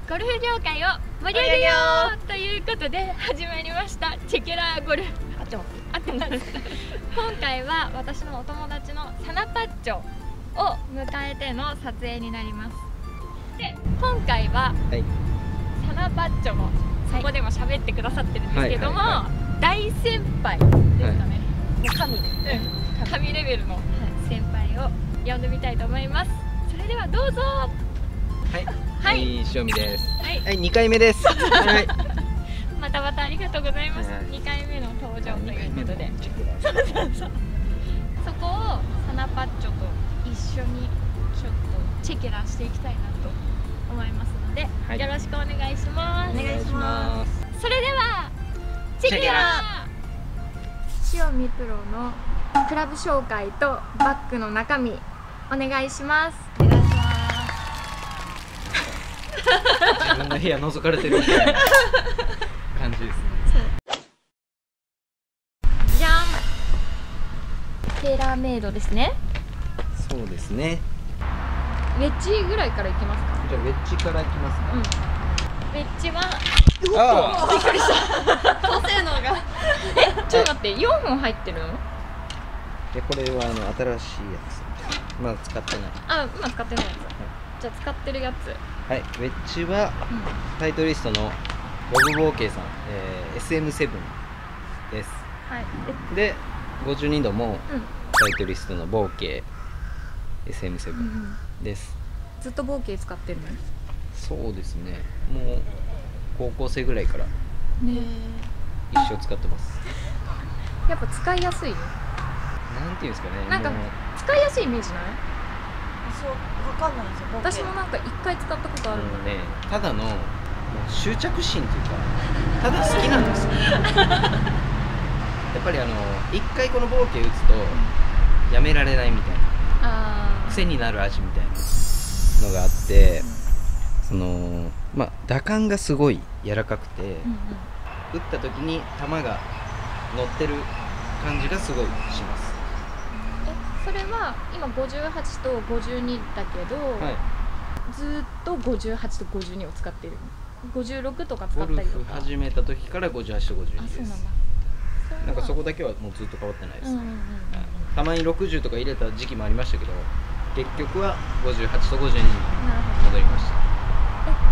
ゴルフ業界を盛り上げようということで始まりましたチェケラーゴルフ。合ってます。今回は私のお友達のサナパッチョを迎えての撮影になります。で、今回は、サナパッチョもそこでも喋ってくださってるんですけども、大先輩ですかね。神レベルの先輩を呼んでみたいと思います。それではどうぞ。 はい、塩見です。はい、2回目です。はい。 またありがとうございます。2回目の登場ということで。そこをサナパッチョと一緒にちょっとチェケラしていきたいなと思いますので、よろしくお願いします。お願いします。それではチェケラ。塩見プロのクラブ紹介とバッグの中身お願いします。お願いします。 自分の部屋覗かれてるみたいな感じですね。 じゃん。テーラーメイドですね。 そうですね。 ウェッジぐらいからいきますか。 じゃあウェッジからいきますか。 ウェッジはびっくりした。 高性能がちょっと待って、4本入ってるの？ でこれは新しいやつ。まだ使ってない。 今使ってないやつ。じゃあ使ってるやつ。 はい、ウェッジはタイトリストのロブ・ボーケイさん、SM7 です。はい。で、52度もタイトリストのボーケイ SM7 です。 ずっとボーケイ使ってるの？ そうですね。もう高校生ぐらいから一生使ってます。 やっぱ使いやすい？ なんていうんですかね。 なんか使いやすいイメージない？ そう、わかんないですよ。 私もなんか1回使ったことあるので、 ただのもう執着心というか、ただ好きなんですよ。やっぱり1回このボーケ打つとやめられないみたいな、癖になる味みたいなのがあって、打感がすごい柔らかくて、打った時に球が乗ってる感じがすごいします。 それは今58と52だけど、ずっと58と52を使ってる。56とか使ったりとか。 ゴルフ始めた時から58と52です。 そうなんだ。 なんかそこだけはもうずっと変わってないです。たまに60とか入れた時期もありましたけど、結局は58と52に戻りました。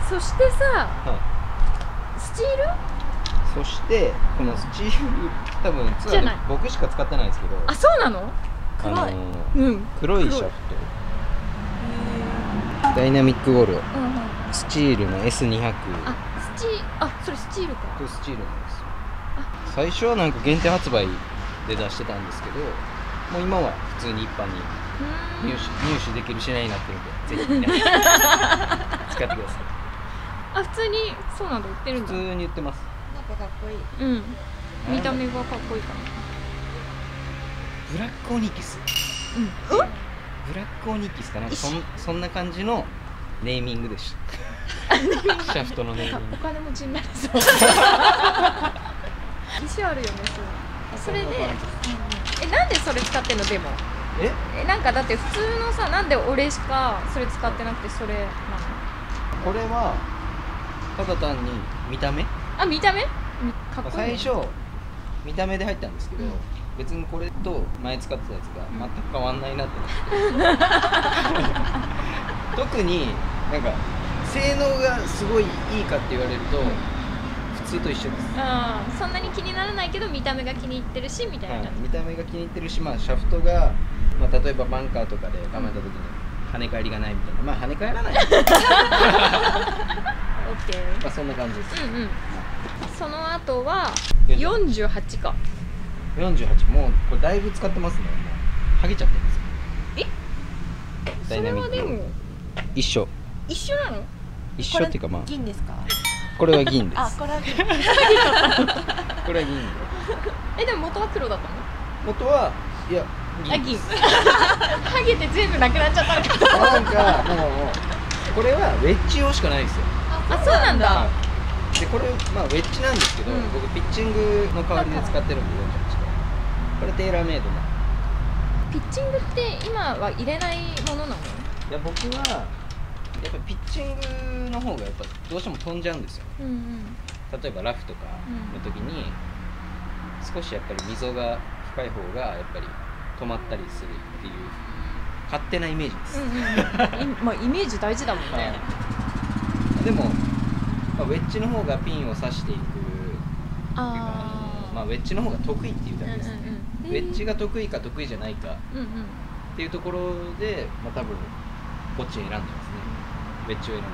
そしてさ、スチール？ そしてこのスチール多分ツアーで僕しか使ってないですけど。 そうなの？ 黒いシャフト、ダイナミックゴルド、スチールの S200。 それスチールか。 これスチールなんですよ。最初はなんか限定発売で出してたんですけど、もう今は普通に一般に入手できる品になってるんで、ぜひ使ってください。 普通にそうなんだ、売ってるんだ。 普通に売ってます。 なんかかっこいい。 見た目がかっこいいから。 ブラックオニキス。ブラックオニキスかなんかそんな感じのネーミングでした。シャフトのネーミング。 お金持ちになりそう。石あるよね、それで、なんでそれ使ってんの？でもなんかだって普通のさ、なんで俺しかそれ使ってなくてそれなの？ これはただ単に見た目？ 見た目？かっこいい。 最初見た目で入ったんですけど、別にこれと前使ってたやつが全く変わんないなってなって、特になんか性能がすごいいいかって言われると普通と一緒です。 そんなに気にならないけど見た目が気に入ってるしみたいな。 見た目が気に入ってるし、シャフトが、例えばバンカーとかで構えた時に跳ね返りがないみたいな、跳ね返らない。OK。そんな感じです。 その後は48か。 48、もうこれだいぶ使ってますね。もう剥げちゃってます。 それはでも一緒なの？一緒っていうか銀ですか？ これは銀です。 これは銀。 これは銀で。でも元は黒だったの？ 元はいや銀。 剥げて全部なくなっちゃったのか。 なんかもうこれはウェッジ用しかないですよ。 そうなんだ。 でこれウェッジなんですけど、僕ピッチングの代わりで使ってるんで48。これテーラーメイドな。 ピッチングって今は入れないものなの？ いや僕はやっぱピッチングの方がやっぱどうしても飛んじゃうんですよ、例えばラフとかの時に少しやっぱり溝が深い方がやっぱり止まったりするっていう勝手なイメージです、 まあイメージ大事だもんね。 でも、まあ、ウェッジの方がピンを刺していくっていうか、まあ、ウェッジの方が得意っていうだけですね、ウェッジが得意か得意じゃないかっていうところで、まあ、多分こっち選んでますね。ウェッジを選んでます。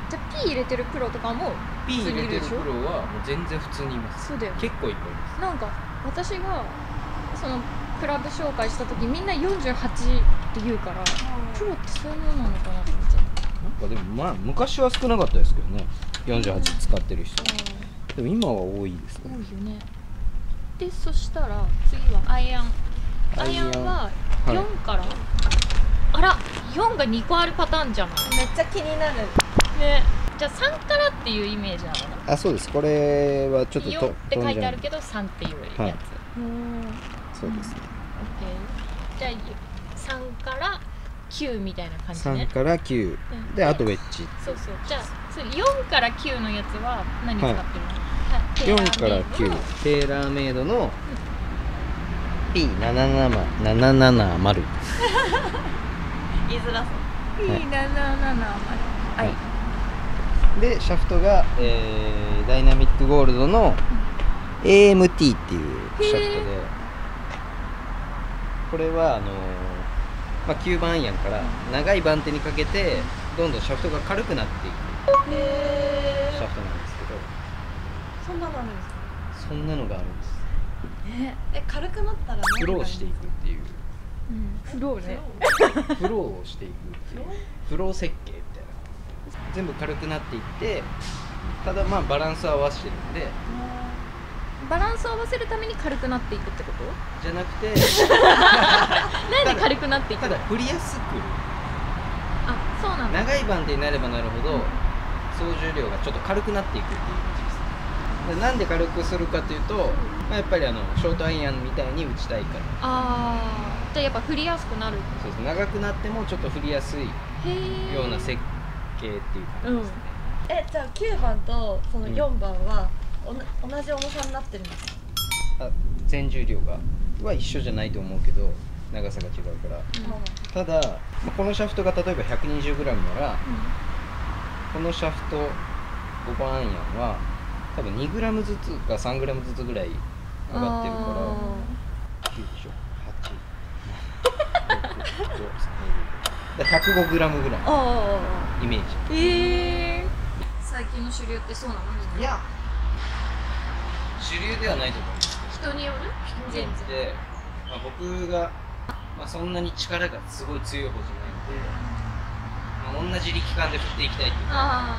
じゃあ P 入れてるプロとかも P 入れてるプロはもう全然普通にいます。 そうだよ、 結構いっぱいいます。 なんか私がそのクラブ紹介した時みんな48って言うから、プロってそういうものなのかなと思っちゃった。 なんかでもまあ昔は少なかったですけどね、48使ってる人、でも今は多いですね。 多いよね。でそしたら次はアイアンは4から、あら4が2個あるパターンじゃない。 めっちゃ気になるね。じゃあ3からっていうイメージなのかな。 あ、そうです。これはちょっと 4って書いてあるけど3っていうやつ、 そうですね。 OK。じゃあ3から9みたいな感じね。 3から9、であとウェッジ。 そうそう。じゃあ4から9のやつは何使ってるの？ 4から9、テーラーメイドの P770 言いづらそう。 P770 はい、 でシャフトが、ダイナミックゴールドの AMT っていうシャフトで、これはまあ、9番アイアンから長い番手にかけてどんどんシャフトが軽くなっていくシャフトなんですけど、 そんなのあるんですか？ そんなのがあるんです。 軽くなったらフローしていくっていう、 フローね。 フローをしていくっていうフロー設計みたいな、全部軽くなっていって、ただまあバランスを合わせてるんで、 バランスを合わせるために軽くなっていくってことじゃなくてなんで軽くなっていくの？ ただ振りやすく、 あ、そうなんだ。 長い番手になればなるほど総重量がちょっと軽くなっていくっていう感じです。でなんで軽くするかというと、まあ、やっぱりショートアイアンみたいに打ちたいから。 じゃあやっぱ振りやすくなる。 そうです。長くなってもちょっと振りやすいような設計っていう感じですね。 じゃあ9番とその4番は、同じ重さになってるんですか？ 全重量は一緒じゃないと思うけど長さが違うから、ただこのシャフトが例えば 120g なら、このシャフト5番アイアンは多分 2g ずつか 3g ずつぐらい上がってるから9でしょ、8 105g ぐらいイメージ。 最近の主流ってそうなの？ いや主流ではないと思います。 人による？ 人によって、まあ、僕が、まあ、そんなに力がすごい強い方じゃないので、まあ、同じ力感で振っていきたいっていうか、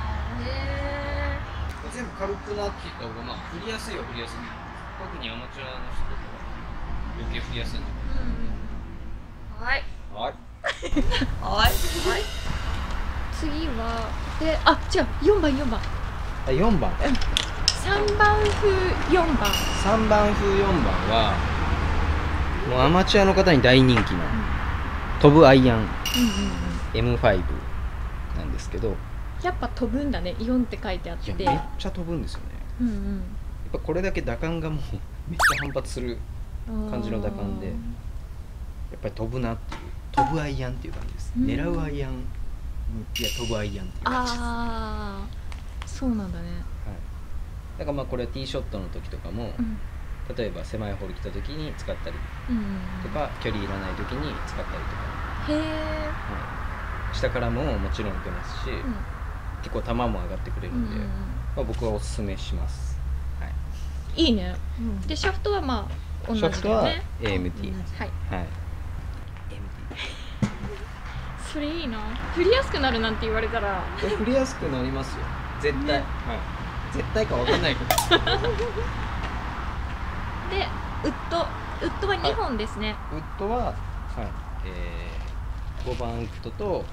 全部軽くなっていった方が、まあ、振りやすいは振りやすい。特にアマチュアの人とかは余計振りやすいので。 はいはい次は違う、4番 4番 3番風4番 3番風4番はもうアマチュアの方に大人気な飛ぶアイアン M5 なんですけど、 やっぱ飛ぶんだね。4って書いてあって、 いやめっちゃ飛ぶんですよね。やっぱこれだけ打感がもうめっちゃ反発する感じの打感で、やっぱり飛ぶなっていう、飛ぶアイアンっていう感じです。狙うアイアン、いや飛ぶアイアンっていう感じです。 そうなんだね。 だからまあこれはティーショットの時とかも、例えば狭いホール来た時に使ったりとか、距離いらない時に使ったりとか、下からももちろん打てますし、結構球も上がってくれるんで、まあ、僕はおすすめします。 いいね。でシャフトはまあ同じだよね。 シャフトは AMT。 はい。それいいな。振りやすくなるなんて言われたら。 振りやすくなりますよ。絶対。絶対かわかんないけど。 でウッドは2本ですね。 ウッドは5番ウッドと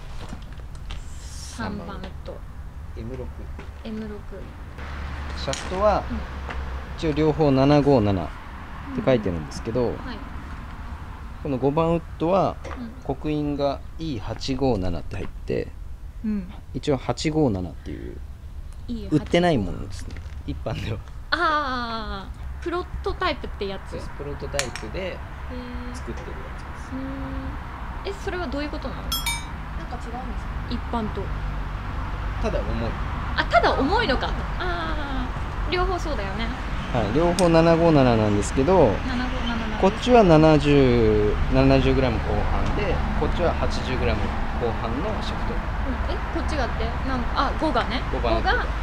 3番ウッド。M6。 シャフトは一応両方757って書いてるんですけど、この5番ウッドは刻印が E857 って入ってうん、 一応857っていういい売ってないものですね、一般では。 ああプロトタイプってやつ。 プロトタイプで作ってるやつです。 それはどういうことなの？ なんか違うんですか？ 一般と。 ただ重い。 あ、ただ重いのか。ああ両方そうだよね。 はい、両方757なんですけど、 757 こっちは70g 後半で、こっちは 80g 後半のシャフト。 こっちがって5がね、5が 80g 後半。 はい。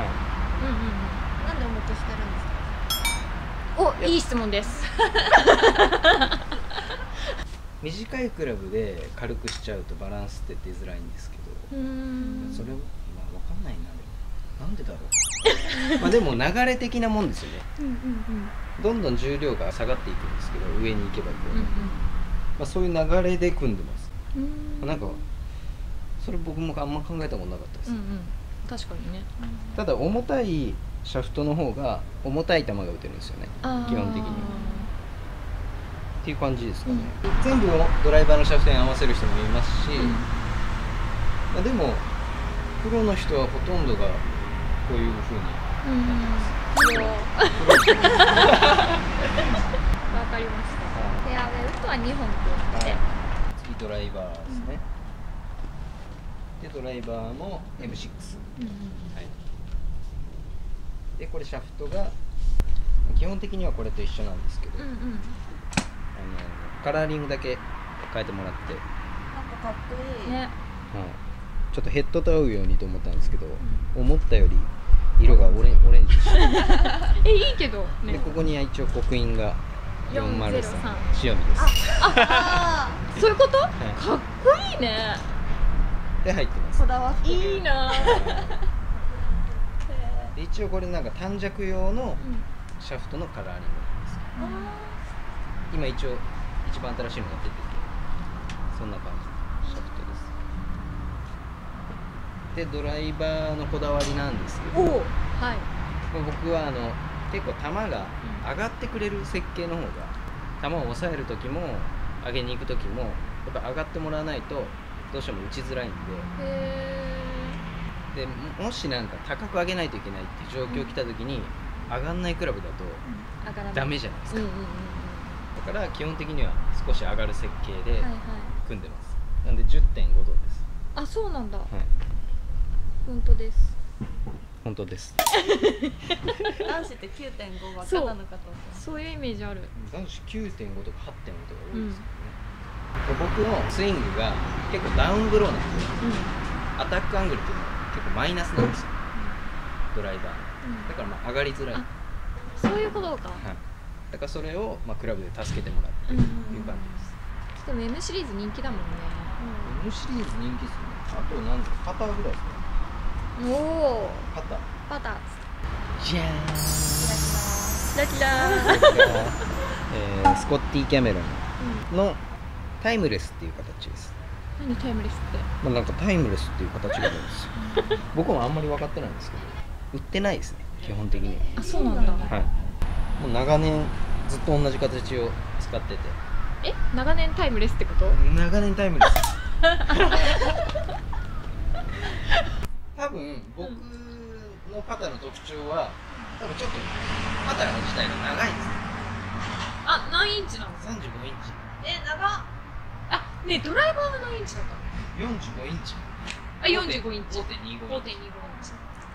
なんで重くしてるんですか？ いい質問です。 短いクラブで軽くしちゃうとバランスって出づらいんですけど、それは分かんないな。なんでだろう。まあでも流れ的なもんですよね。どんどん重量が下がっていくんですけど、上に行けば行くほど、まあそういう流れで組んでます。なんかそれ僕もあんま考えたことなかったです。 確かにね。 ただ重たいシャフトの方が重たい球が打てるんですよね、基本的には。っていう感じですかね。全部をドライバーのシャフトに合わせる人もいますし、まあでもプロの人はほとんどがこういう風にわかりました。フェアウェイウッドは2本ということで、 次ドライバーですね。でドライバーも M6、はい、でこれシャフトが基本的にはこれと一緒なんですけど、カラーリングだけ変えてもらって、 なんかかっこいいね。 ちょっとヘッドと合うようにと思ったんですけど、思ったより色がオレンジいいけど、ね、 でここには一応刻印が403塩見です。 そういうこと、かっこいいね。 で入ってます。 こだわってる。 いいな。 で一応これなんか短尺用のシャフトのカラーリングなんですけど、今一応一番新しいのが出てて、そんな感じのシャフトです。でドライバーのこだわりなんですけど、僕は結構球が上がってくれる設計の方が、球を抑える時も上げに行く時もやっぱ上がってもらわないとどうしても打ちづらいんで、もしなんか高く上げないといけないって状況来た時に上がんないクラブだとダメじゃないですか。だから基本的には少し上がる設計で組んでます。なんで 10.5 度です。 あ、そうなんだ。本当です。 本当です。 男子って 9.5 ばっかなのかと。 そういうイメージある。 男子 9.5 とか 8.5 とか多いですよね。僕のスイングが結構ダウンブローなんで、アタックアングルっていうのは結構マイナスなんですよ、ドライバーの。だからまあ上がりづらい。 そういうことか。 だからそれをまあクラブで助けてもらってっていう感じです。 でも M シリーズ人気だもんね。 M シリーズ人気ですね。あと何だろう、パターぐらいですね。 おお。 パター。 パター。 じゃーん。 キラキラ。 スコッティ・キャメロンのタイムレスっていう形です。 何タイムレスって？ まあなんかタイムレスっていう形があるんですよ。僕もあんまり分かってないんですけど、売ってないですね、基本的には。 あ、そうなんだ。 はい。もう長年ずっと同じ形を使ってて。 長年タイムレスってこと？ 長年タイムレス。多分僕のパターの特徴は、多分ちょっとパター自体が長いですね。 あ、何インチなの ？35インチ。 長っ。 ね、ドライバーは何インチだったの ？45インチ。 あ、45インチ。 5.25 インチ。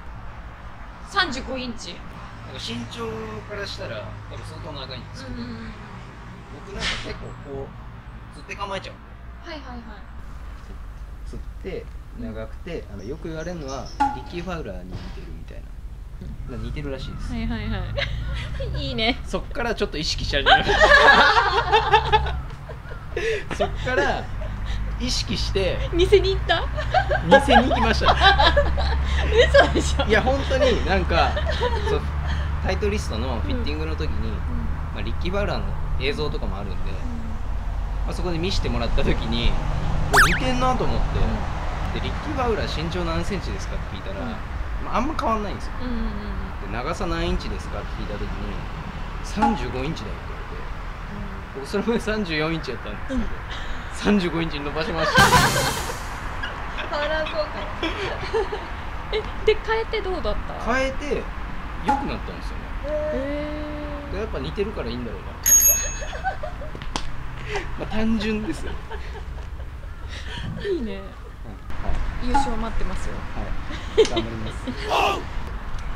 35インチ。 身長からしたら多分相当長いんですけど、僕なんか結構こう釣って構えちゃう。釣って長くて、よく言われるのはリッキー・ファウラーに似てるみたいな、似てるらしいです。 いいね。 そっからちょっと意識し始めました。そっから意識して似せに行った？ 似せに行きましたね。 嘘でしょ。 いや本当になんかタイトリストのフィッティングの時に、まあ、リッキー・ファウラーの映像とかもあるんで、まあ、そこで見せてもらった時に似てんなと思って、でリッキー・ファウラー身長何センチですかって聞いたら、まあ、あんま変わんないんですよ。で長さ何インチですかって聞いた時に35インチだよって言われて、僕それまで34インチやったんですけど、35インチに伸ばしました。 パウダー効果。 で変えてどうだった？ 変えて良くなったんですよね。やっぱ似てるからいいんだろうな。まあ単純ですよ。 いいね。 はい、 優勝待ってますよ。 はい、頑張ります。はい、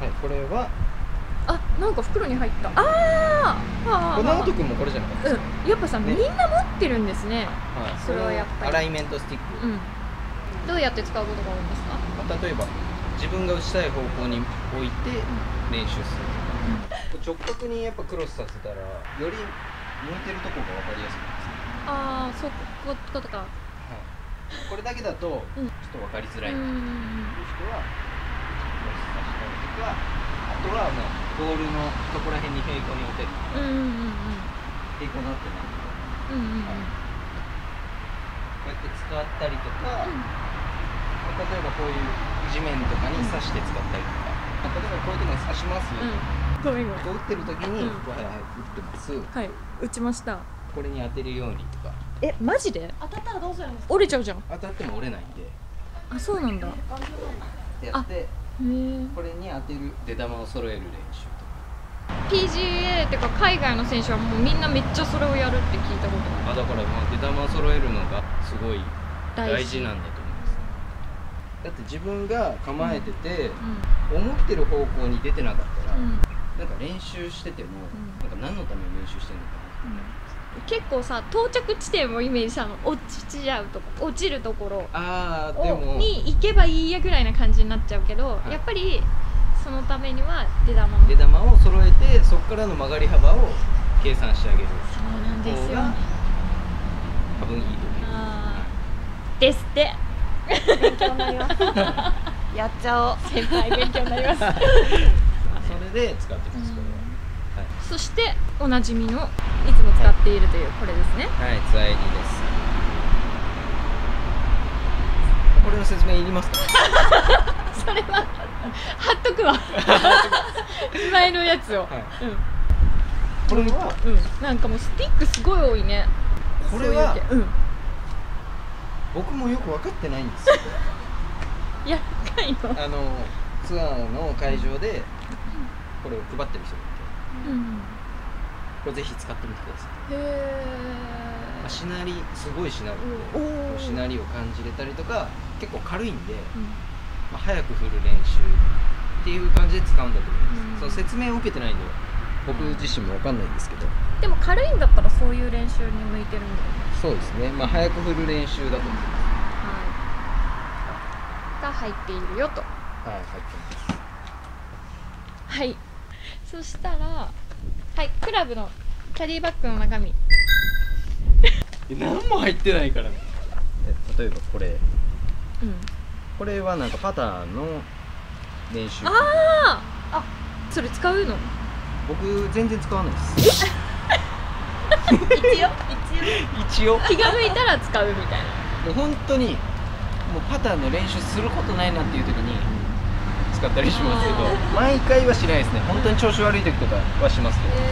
これは。 あ、なんか袋に入った。ああ。 これ直人君もこれじゃなかったですか。 やっぱさ、みんな持ってるんですね。 はい、 それはやっぱり。 アライメントスティック。 どうやって使うことが多いんですか？ 例えば自分が打ちたい方向に置いて練習する。直角にやっぱクロスさせたらより向いてるところが分かりやすくなります。 ああ、そことか。 これだけだとちょっと分かりづらいという人はクロスさせたりとか、あとはボールのところら辺に平行に打てる。平行になってないとか、こうやって使ったりとか、例えばこういう地面とかに刺して使ったりとか、例えばこういうところに刺しますよ。こう打ってる時に打ってます。 はい、打ちました。 これに当てるようにとか。 マジで？ 当たったらどうするんですか？ 折れちゃうじゃん。 当たっても折れないんで。 あ、そうなんだ。 やって、これに当てる出玉を揃える練習とか。 PGA ってか海外の選手はもうみんなめっちゃそれをやるって聞いたことある。 だから出玉を揃えるのがすごい大事なんだと思います。だって自分が構えてて、思ってる方向に出てなかったら、なんか練習してても、なんか何のために練習してるのかな。 結構さ、到着地点をイメージしたの。落ちるところに行けばいいやぐらいな感じになっちゃうけど、やっぱりそのためには出玉を揃えて、そこからの曲がり幅を計算してあげる。 そうなんですよ。 多分いいと思います。 ですって。 勉強になります。やっちゃおう。 先輩勉強になります。 それで使ってます。これは。 そしておなじみのいつも使っているというこれですね。 はい、ツアイリです。これの説明いりますか？ それは貼っとくわ。前のやつを。 これはなんかもうスティックすごい多いね。 これは僕もよく分かってないんですよ。 やっかいの。 ツアーの会場でこれを配ってる人がいて。これぜひ使ってみてください。しなりすごいしなるんで、しなりを感じれたりとか、結構軽いんで、早く振る練習っていう感じで使うんだと思います。その説明を受けてないんで僕自身も分かんないんですけど、 でも軽いんだったらそういう練習に向いてるんだよね。 そうですね。早く振る練習だと思います。 が入っているよと。 はい、入ってます。 はい。そしたら、はい、クラブのキャディバッグの中身。 何も入ってないからね。例えばこれ、これはなんかパターの練習。それ使うの？僕全然使わないです。一応気が向いたら使うみたいな。 もう本当にもうパターの練習することないなっていう時に使ったりしますけど、毎回はしないですね。本当に調子悪い時とかはしますけど。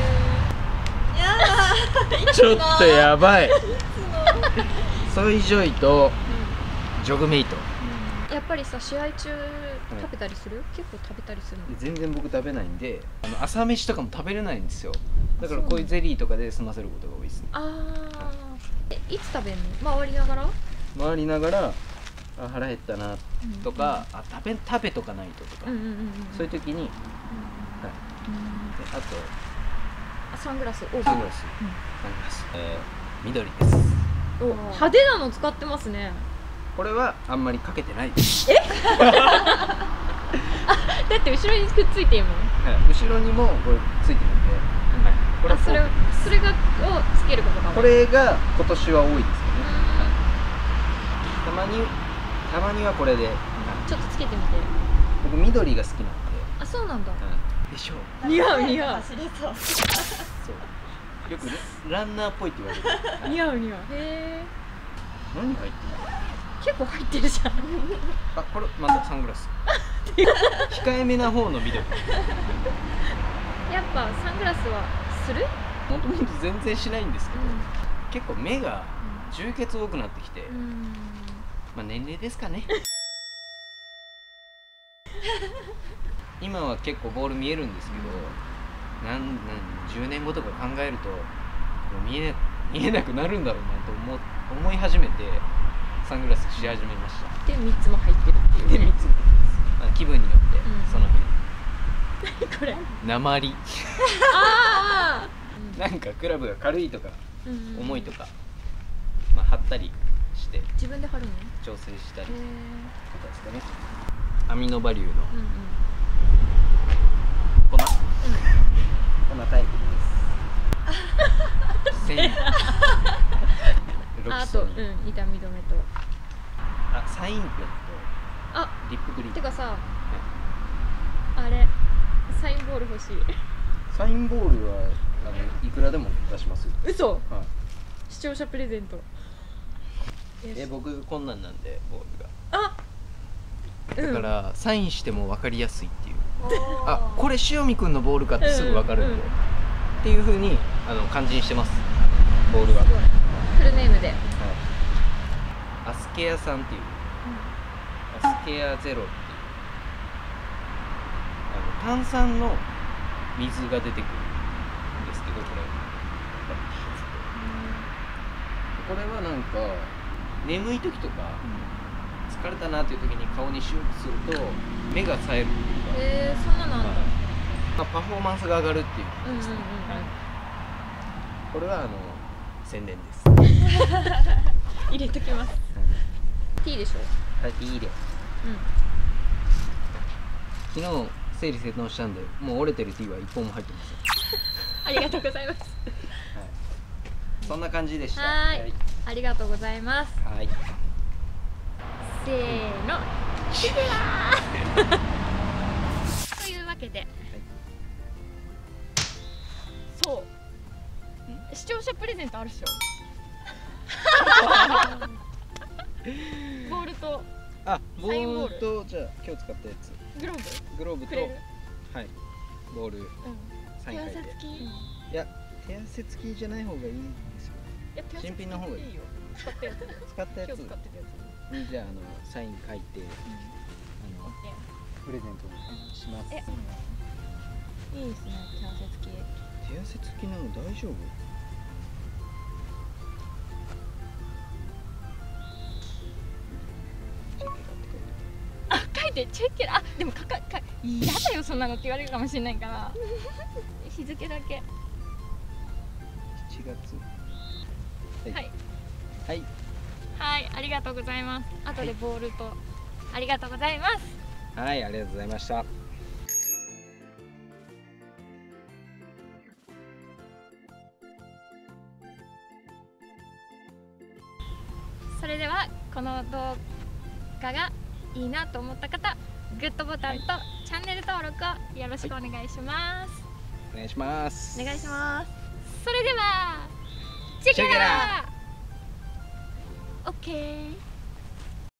ちょっとやばい。ソイジョイとジョグメイト。 やっぱりさ、試合中食べたりする？結構食べたりするの？ 全然僕食べないんで、朝飯とかも食べれないんですよ。だからこういうゼリーとかで済ませることが多いですね。 いつ食べるの？回りながら？回りながら、腹減ったなとか、食べとかないととか、そういう時に、あとサングラス、 緑です。 派手なの使ってますね。 これはあんまりかけてないです。 だって後ろにくっついてるもん。 後ろにもこれついてるんで、 これそれがをつけることが多い。 これが今年は多いですよね。たまにはこれでちょっとつけてみて。 僕緑が好きなんで。 そうなんだ。 でしょ。 似合う。 走れそう。 よくランナーっぽいって言われる。 似合う。へえ。 何入ってる？ 結構入ってるじゃん。 これまたサングラス。控えめな方の緑。 やっぱサングラスはする？ もともと全然しないんですけど、結構目が充血多くなってきて、年齢ですかね。 今は結構ボール見えるんですけど、10年後とか考えるともう見えなくなるんだろうなと思い始めてサングラスし始めました。 で3つも入ってるっていうで3つも気分によって、その日何これ鉛あなんかクラブが軽いとか重いとかか、まあ、貼ったりして自分で貼るの？ 調整したりとへかですかね。アミノバリューのうんうん粉タイプです。繊維ロあキソとニン、 痛み止めとサインペンとあリップクリーム。 てかさあれサインボール欲しい。 サインボールはいくらでも出しますよ。 嘘、 はい、 視聴者プレゼント。 僕がこんなんなんでボールがあだからサインしても分かりやすいっていう、 あこれ塩見くんのボールかってすぐ分かるんで、っていう風に感じにしてます、ボールは。 すごいフルネームでアスケアさんっていう、アスケアゼロっていう炭酸の水が出てくるんですけど、これはなんか眠い時とか疲れたなっていう時に顔にシュッとすると目が冴えるっていうか、 そんなのあんだ。 パフォーマンスが上がるっていうことですね。これは宣伝です。 入れときます。T でしょ。 はい、いいで。昨日整理整頓したんで、もう折れてる T は1本も入ってません。 ありがとうございます。 そんな感じでした。 はい、ありがとうございます。 はい。 せーの、チェケラー。 というわけで、そう視聴者プレゼントあるっしょ。ボールとボールとじゃあ今日使ったやつ、 グローブとくれる？ はい、ボールサイン書いて。 手汗付き？ いや、手汗付きじゃない方がいいですよ。新品の方がいい。 よ。使ったやつ。 使ったやつ今日使ってるやつ。 にじゃあサイン書いてプレゼントします。 いいですね、手汗付き。 手汗付きなの大丈夫？ 書いてチェッケラ。でも嫌だよそんなのって言われるかもしれないから日付だけ。 7月。 はいはいはい、ありがとうございます。あとでボールとありがとうございます。 はい、ありがとうございました。 それではこの動画がいいなと思った方、グッドボタンとチャンネル登録をよろしくお願いします。 お願いします。 お願いします。 それではチェケラー。オッケー。